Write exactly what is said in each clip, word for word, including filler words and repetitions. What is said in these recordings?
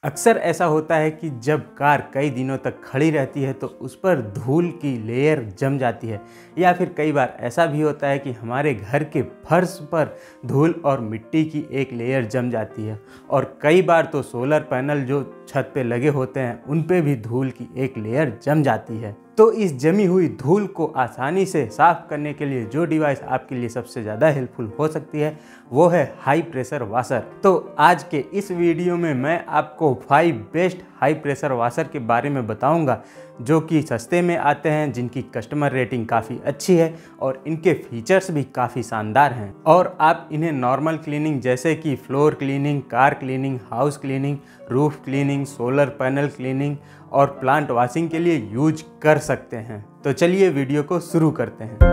अक्सर ऐसा होता है कि जब कार कई दिनों तक खड़ी रहती है तो उस पर धूल की लेयर जम जाती है, या फिर कई बार ऐसा भी होता है कि हमारे घर के फर्श पर धूल और मिट्टी की एक लेयर जम जाती है। और कई बार तो सोलर पैनल जो छत पे लगे होते हैं उन पे भी धूल की एक लेयर जम जाती है। तो इस जमी हुई धूल को आसानी से साफ करने के लिए जो डिवाइस आपके लिए सबसे ज़्यादा हेल्पफुल हो सकती है वो है हाई प्रेशर वाशर। तो आज के इस वीडियो में मैं आपको five best high pressure washer के बारे में बताऊंगा जो कि सस्ते में आते हैं, जिनकी कस्टमर रेटिंग काफ़ी अच्छी है और इनके फीचर्स भी काफ़ी शानदार हैं। और आप इन्हें नॉर्मल क्लीनिंग जैसे कि floor cleaning, car cleaning, house cleaning, roof cleaning, solar panel cleaning और प्लांट वॉशिंग के लिए यूज कर सकते हैं। तो चलिए वीडियो को शुरू करते हैं।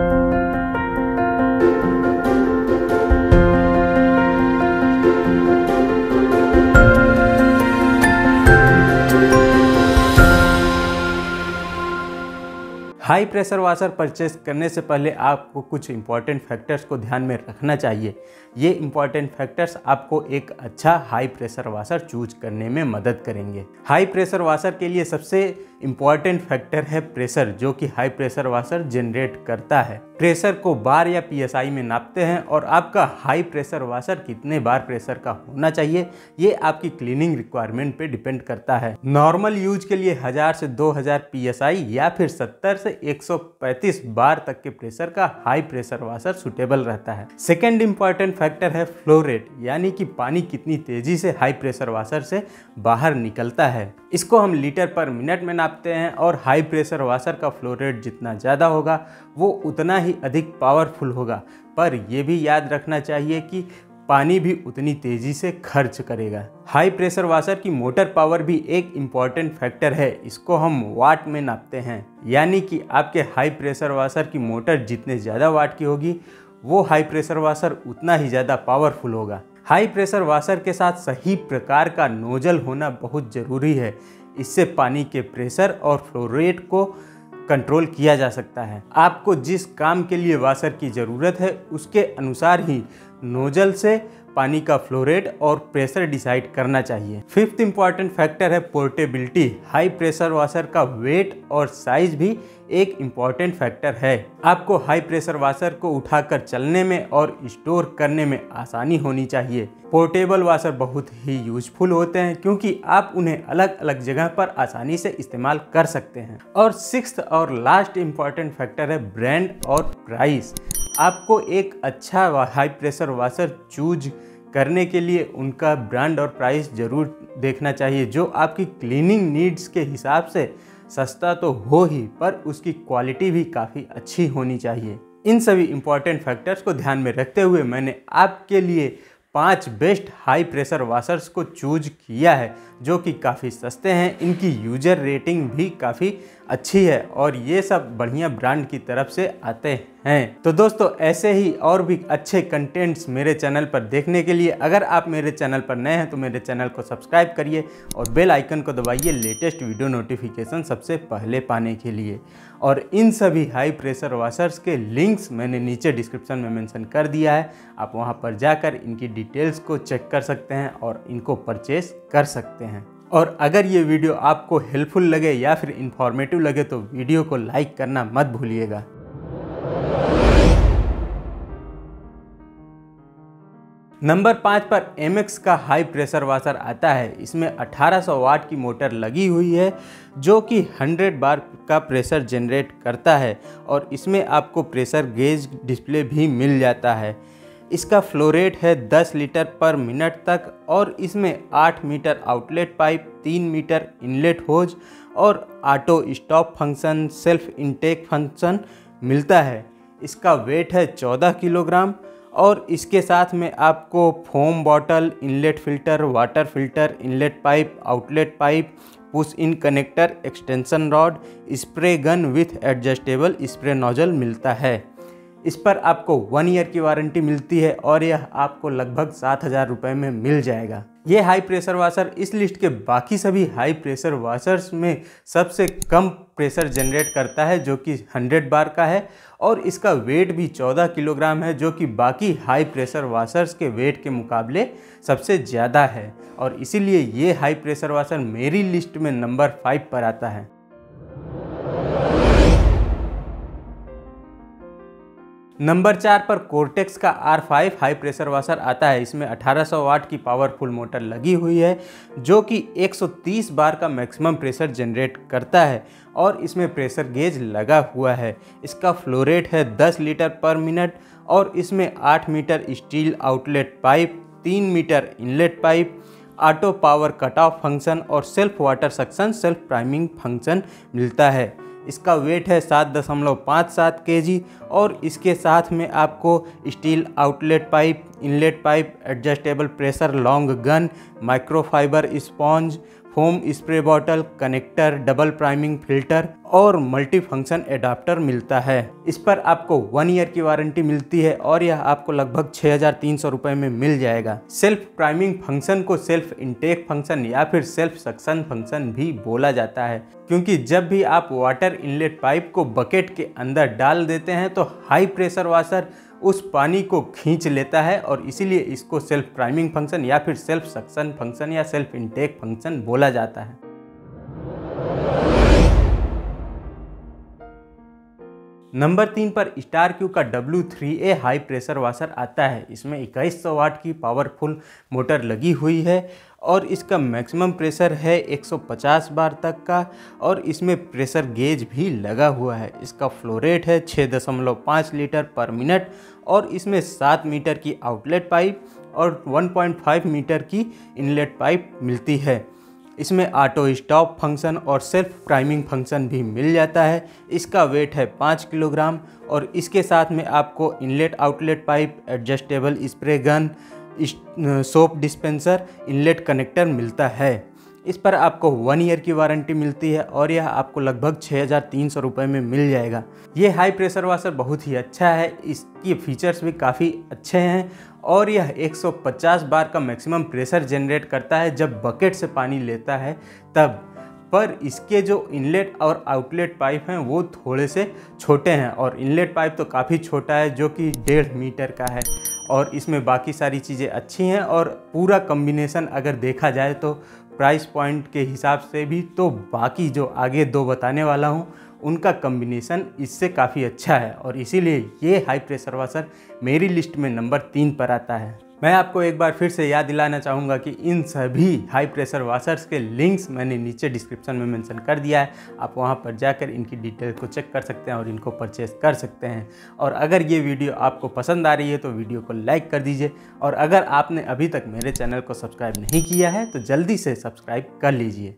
हाई प्रेशर वाशर परचेस करने से पहले आपको कुछ इंपॉर्टेंट फैक्टर्स को ध्यान में रखना चाहिए। ये इंपॉर्टेंट फैक्टर्स आपको एक अच्छा हाई प्रेशर वाशर चूज करने में मदद करेंगे। हाई प्रेशर वाशर के लिए सबसे इंपॉर्टेंट फैक्टर है प्रेशर, जो कि हाई प्रेशर वाशर जनरेट करता है। प्रेशर को बार या पीएसआई में नापते हैं और आपका हाई प्रेशर वाशर कितने बार प्रेशर का होना चाहिए ये आपकी क्लीनिंग रिक्वायरमेंट पे डिपेंड करता है। नॉर्मल यूज के लिए हजार से दो हजार पीएसआई या फिर सत्तर से एक सौ पैंतीस बार तक के प्रेशर का हाई प्रेशर वाशर सुटेबल रहता है। सेकेंड इंपॉर्टेंट फैक्टर है फ्लो रेट, यानी कि पानी कितनी तेजी से हाई प्रेशर वाशर से बाहर निकलता है। इसको हम लीटर पर मिनट में नापते हैं और हाई प्रेशर वाशर का फ्लो रेट जितना ज़्यादा होगा वो उतना ही अधिक पावरफुल होगा। पर यह भी याद रखना चाहिए कि पानी भी उतनी तेजी से खर्च करेगा। हाई प्रेशर वाशर की मोटर पावर भी एक इम्पॉर्टेंट फैक्टर है। इसको हम वाट में नापते हैं, यानी कि आपके हाई प्रेशर वाशर की मोटर जितने ज़्यादा वाट की होगी वो हाई प्रेशर वाशर उतना ही ज़्यादा पावरफुल होगा। हाई प्रेशर वाशर के साथ सही प्रकार का नोजल होना बहुत ज़रूरी है। इससे पानी के प्रेशर और फ्लो रेट को कंट्रोल किया जा सकता है। आपको जिस काम के लिए वाशर की ज़रूरत है उसके अनुसार ही नोजल से पानी का फ्लो रेट और प्रेशर डिसाइड करना चाहिए। फिफ्थ इंपॉर्टेंट फैक्टर है पोर्टेबिलिटी। हाई प्रेशर वाशर का वेट और साइज भी एक इम्पॉर्टेंट फैक्टर है। आपको हाई प्रेशर वाशर को उठाकर चलने में और स्टोर करने में आसानी होनी चाहिए। पोर्टेबल वाशर बहुत ही यूजफुल होते हैं क्योंकि आप उन्हें अलग अलग जगह पर आसानी से इस्तेमाल कर सकते हैं। और सिक्स्थ और लास्ट इम्पॉर्टेंट फैक्टर है ब्रांड और प्राइस। आपको एक अच्छा हाई प्रेशर वाशर चूज करने के लिए उनका ब्रांड और प्राइस जरूर देखना चाहिए, जो आपकी क्लीनिंग नीड्स के हिसाब से सस्ता तो हो ही पर उसकी क्वालिटी भी काफ़ी अच्छी होनी चाहिए। इन सभी इंपॉर्टेंट फैक्टर्स को ध्यान में रखते हुए मैंने आपके लिए पांच बेस्ट हाई प्रेशर वाशर्स को चूज किया है जो कि काफ़ी सस्ते हैं। इनकी यूजर रेटिंग भी काफ़ी अच्छी है और ये सब बढ़िया ब्रांड की तरफ से आते हैं। तो दोस्तों ऐसे ही और भी अच्छे कंटेंट्स मेरे चैनल पर देखने के लिए अगर आप मेरे चैनल पर नए हैं तो मेरे चैनल को सब्सक्राइब करिए और बेल आइकन को दबाइए लेटेस्ट वीडियो नोटिफिकेशन सबसे पहले पाने के लिए। और इन सभी हाई प्रेशर वाशर्स के लिंक्स मैंने नीचे डिस्क्रिप्शन में मेंशन कर दिया है। आप वहां पर जाकर इनकी डिटेल्स को चेक कर सकते हैं और इनको परचेस कर सकते हैं। और अगर ये वीडियो आपको हेल्पफुल लगे या फिर इंफॉर्मेटिव लगे तो वीडियो को लाइक करना मत भूलिएगा। नंबर पाँच पर एमेक्स का हाई प्रेशर वाशर आता है। इसमें अठारह सौ वाट की मोटर लगी हुई है जो कि सौ बार का प्रेशर जनरेट करता है और इसमें आपको प्रेशर गेज डिस्प्ले भी मिल जाता है। इसका फ्लो रेट है दस लीटर पर मिनट तक और इसमें आठ मीटर आउटलेट पाइप, तीन मीटर इनलेट होज और auto stop function, self intake function मिलता है। इसका वेट है चौदह किलोग्राम और इसके साथ में आपको foam bottle, inlet filter, water filter, inlet pipe, outlet pipe, push in connector, extension rod, spray gun with adjustable spray nozzle मिलता है। इस पर आपको वन ईयर की वारंटी मिलती है और यह आपको लगभग सात हज़ार रुपये में मिल जाएगा। ये हाई प्रेशर वाशर इस लिस्ट के बाकी सभी हाई प्रेशर वाशर्स में सबसे कम प्रेशर जनरेट करता है, जो कि हंड्रेड बार का है, और इसका वेट भी चौदह किलोग्राम है, जो कि बाकी हाई प्रेशर वाशर्स के वेट के मुकाबले सबसे ज़्यादा है, और इसीलिए ये हाई प्रेशर वाशर मेरी लिस्ट में नंबर फाइव पर आता है। नंबर चार पर कोर्टेक्स का R five high pressure washer आता है। इसमें अठारह सौ वाट की पावरफुल मोटर लगी हुई है, जो कि एक सौ तीस बार का मैक्सिमम प्रेशर जनरेट करता है, और इसमें प्रेशर गेज लगा हुआ है। इसका फ्लो रेट है दस लीटर पर मिनट, और इसमें आठ मीटर स्टील आउटलेट पाइप, तीन metre inlet pipe, auto power cut off function और self water suction self priming function मिलता है। इसका वेट है सात दशमलव पाँच सात के जी, और इसके साथ में आपको steel outlet pipe, inlet pipe, adjustable pressure long gun, microfibre sponge, foam spray bottle, connector, double priming filter और मल्टी फंक्शन एडाप्टर मिलता है। इस पर आपको वन ईयर की वारंटी मिलती है, और यह आपको लगभग छः हज़ार तीन सौ रुपये में मिल जाएगा। सेल्फ प्राइमिंग फंक्शन को सेल्फ इनटेक फंक्शन या फिर सेल्फ सक्शन फंक्शन भी बोला जाता है, क्योंकि जब भी आप वाटर इनलेट पाइप को बकेट के अंदर डाल देते हैं तो हाई प्रेशर वाशर उस पानी को खींच लेता है, और इसीलिए इसको सेल्फ प्राइमिंग फंक्शन या फिर सेल्फ सक्शन फंक्शन या सेल्फ इनटेक फंक्शन बोला जाता है। नंबर तीन पर स्टार क्यू का W three A high pressure washer आता है। इसमें इक्कीस सौ वाट की पावरफुल मोटर लगी हुई है, और इसका मैक्सिमम प्रेशर है एक सौ पचास बार तक का, और इसमें प्रेशर गेज भी लगा हुआ है। इसका फ्लो रेट है छः दशमलव पाँच लीटर पर मिनट, और इसमें सात मीटर की आउटलेट पाइप और वन पॉइंट फाइव मीटर की इनलेट पाइप मिलती है। इसमें ऑटो स्टॉप फंक्शन और सेल्फ प्राइमिंग फंक्शन भी मिल जाता है। इसका वेट है पाँच किलोग्राम, और इसके साथ में आपको inlet outlet pipe, adjustable spray gun, soap dispenser, inlet connector मिलता है। इस पर आपको वन ईयर की वारंटी मिलती है, और यह आपको लगभग छः हज़ार तीन सौ रुपये में मिल जाएगा। ये हाई प्रेशर वाशर बहुत ही अच्छा है, इसकी फीचर्स भी काफ़ी अच्छे हैं, और यह एक सौ पचास बार का मैक्सिमम प्रेशर जनरेट करता है जब बकेट से पानी लेता है तब। पर इसके जो इनलेट और आउटलेट पाइप हैं वो थोड़े से छोटे हैं, और इनलेट पाइप तो काफ़ी छोटा है जो कि डेढ़ मीटर का है, और इसमें बाकी सारी चीज़ें अच्छी हैं। और पूरा कम्बिनेशन अगर देखा जाए तो प्राइस पॉइंट के हिसाब से भी, तो बाकी जो आगे दो बताने वाला हूँ उनका कम्बिनेशन इससे काफ़ी अच्छा है, और इसीलिए ये हाई प्रेशर वाशर मेरी लिस्ट में नंबर तीन पर आता है। मैं आपको एक बार फिर से याद दिलाना चाहूँगा कि इन सभी हाई प्रेशर वाशर्स के लिंक्स मैंने नीचे डिस्क्रिप्शन में मेंशन कर दिया है। आप वहाँ पर जाकर इनकी डिटेल को चेक कर सकते हैं और इनको परचेस कर सकते हैं। और अगर ये वीडियो आपको पसंद आ रही है तो वीडियो को लाइक कर दीजिए, और अगर आपने अभी तक मेरे चैनल को सब्सक्राइब नहीं किया है तो जल्दी से सब्सक्राइब कर लीजिए।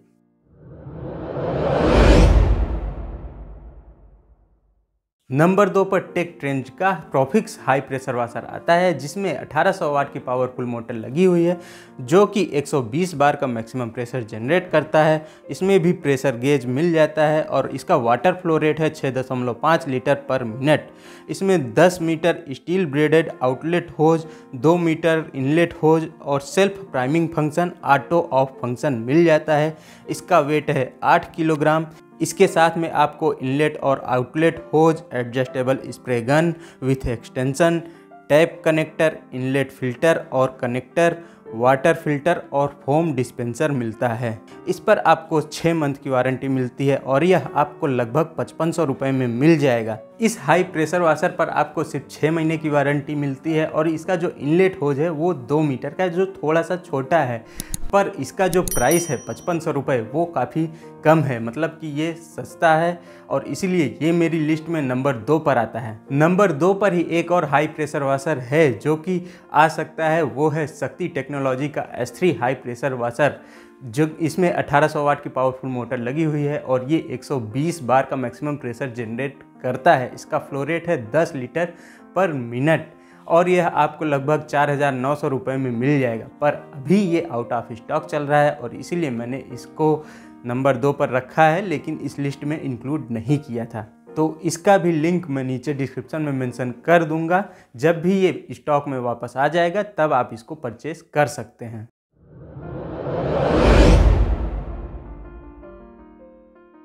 नंबर दो पर टेक ट्रेंड का ट्रॉफिक्स हाई प्रेशर वाशर आता है, जिसमें अठारह सौ वाट की पावरफुल मोटर लगी हुई है, जो कि एक सौ बीस बार का मैक्सिमम प्रेशर जनरेट करता है। इसमें भी प्रेशर गेज मिल जाता है, और इसका वाटर फ्लो रेट है छः दशमलव पाँच लीटर पर मिनट। इसमें दस metre steel braided outlet hose, दो मीटर इनलेट होज और self priming function auto off function मिल जाता है। इसका वेट है आठ किलोग्राम। इसके साथ में आपको इनलेट और outlet hose, adjustable spray gun with extension, tap connector, inlet filter और कनेक्टर, वाटर फिल्टर और फोम डिस्पेंसर मिलता है। इस पर आपको छः मंथ की वारंटी मिलती है, और यह आपको लगभग पचपन सौ रुपये में मिल जाएगा। इस हाई प्रेशर वाशर पर आपको सिर्फ छः महीने की वारंटी मिलती है, और इसका जो इनलेट होज है वो दो मीटर का है, जो थोड़ा सा छोटा है, पर इसका जो प्राइस है पचपन सौ रुपये वो काफ़ी कम है, मतलब कि ये सस्ता है, और इसीलिए ये मेरी लिस्ट में नंबर दो पर आता है। नंबर दो पर ही एक और हाई प्रेशर वाशर है जो कि आ सकता है, वो है शक्ति टेक्नोलॉजी का S three high pressure washer, जो इसमें अठारह सौ वाट की पावरफुल मोटर लगी हुई है, और ये एक सौ बीस बार का मैक्सिमम प्रेशर जनरेट करता है। इसका फ्लो रेट है दस लीटर पर मिनट, और यह आपको लगभग चार हज़ार नौ सौ रुपये में मिल जाएगा। पर अभी ये आउट ऑफ स्टॉक चल रहा है, और इसीलिए मैंने इसको नंबर दो पर रखा है, लेकिन इस लिस्ट में इंक्लूड नहीं किया था। तो इसका भी लिंक मैं नीचे डिस्क्रिप्शन में मेंशन कर दूंगा। जब भी ये स्टॉक में वापस आ जाएगा तब आप इसको परचेस कर सकते हैं।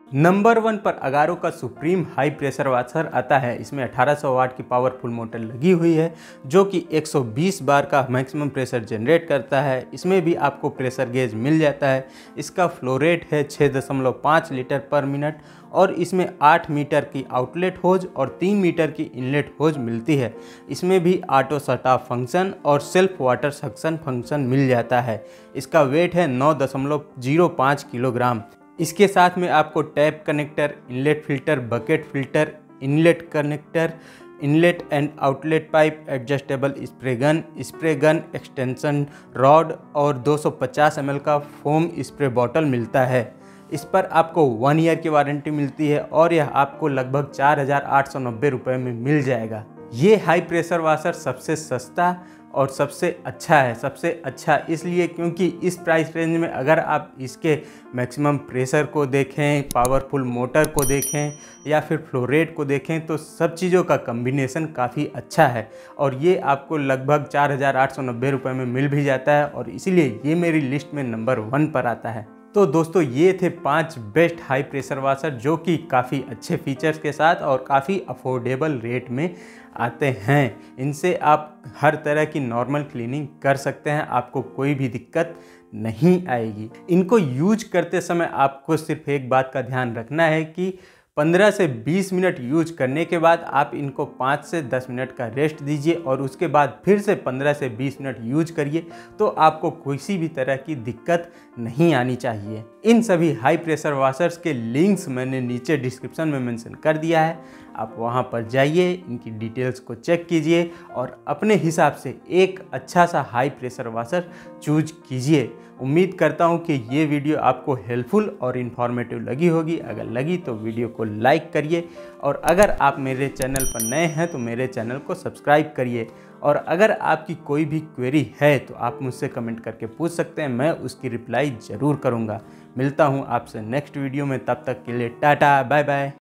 नंबर वन पर अगारो का सुप्रीम हाई प्रेशर वाशर आता है। इसमें अठारह सौ वाट की पावरफुल मोटर लगी हुई है जो कि एक सौ बीस बार का मैक्सिमम प्रेशर जनरेट करता है। इसमें भी आपको प्रेशर गेज मिल जाता है। इसका फ्लो रेट है छः दशमलव पाँच लीटर पर मिनट और इसमें आठ मीटर की आउटलेट होज और तीन मीटर की इनलेट होज मिलती है। इसमें भी ऑटो शट ऑफ फंक्शन और सेल्फ वाटर सक्शन फंक्शन मिल जाता है। इसका वेट है नौ दशमलव जीरो पाँच किलोग्राम। इसके साथ में आपको tap connector, inlet filter, bucket filter, inlet connector, inlet and outlet pipe, adjustable spray gun, spray gun extension rod और दो सौ पचास एम एल का फोम स्प्रे बॉटल मिलता है। इस पर आपको वन ईयर की वारंटी मिलती है और यह आपको लगभग चार हज़ार आठ सौ नब्बे रुपये में मिल जाएगा। ये हाई प्रेशर वाशर सबसे सस्ता और सबसे अच्छा है। सबसे अच्छा इसलिए क्योंकि इस प्राइस रेंज में अगर आप इसके मैक्सिमम प्रेशर को देखें, पावरफुल मोटर को देखें या फिर फ्लो रेट को देखें तो सब चीज़ों का कम्बिनेशन काफ़ी अच्छा है और ये आपको लगभग चार हज़ार आठ सौ नब्बे रुपये में मिल भी जाता है और इसीलिए ये मेरी लिस्ट में नंबर वन पर आता है। तो दोस्तों ये थे पांच बेस्ट हाई प्रेशर वाशर जो कि काफ़ी अच्छे फीचर्स के साथ और काफ़ी अफोर्डेबल रेट में आते हैं। इनसे आप हर तरह की नॉर्मल क्लीनिंग कर सकते हैं, आपको कोई भी दिक्कत नहीं आएगी। इनको यूज करते समय आपको सिर्फ एक बात का ध्यान रखना है कि पंद्रह से बीस मिनट यूज करने के बाद आप इनको पाँच से दस मिनट का रेस्ट दीजिए और उसके बाद फिर से पंद्रह से बीस मिनट यूज करिए तो आपको किसी भी तरह की दिक्कत नहीं आनी चाहिए। इन सभी हाई प्रेशर वाशर्स के लिंक्स मैंने नीचे डिस्क्रिप्शन में मेंशन कर दिया है, आप वहां पर जाइए, इनकी डिटेल्स को चेक कीजिए और अपने हिसाब से एक अच्छा सा हाई प्रेशर वाशर चूज कीजिए। उम्मीद करता हूं कि ये वीडियो आपको हेल्पफुल और इन्फॉर्मेटिव लगी होगी। अगर लगी तो वीडियो को लाइक करिए और अगर आप मेरे चैनल पर नए हैं तो मेरे चैनल को सब्सक्राइब करिए और अगर आपकी कोई भी क्वेरी है तो आप मुझसे कमेंट करके पूछ सकते हैं, मैं उसकी रिप्लाई ज़रूर करूँगा। मिलता हूँ आपसे नेक्स्ट वीडियो में, तब तक के लिए टाटा बाय बाय।